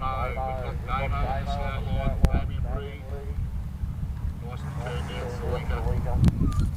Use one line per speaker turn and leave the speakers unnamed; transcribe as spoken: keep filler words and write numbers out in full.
Damo, we've got Damo in the start line, Fabian Reed. Nice to turn down Soika.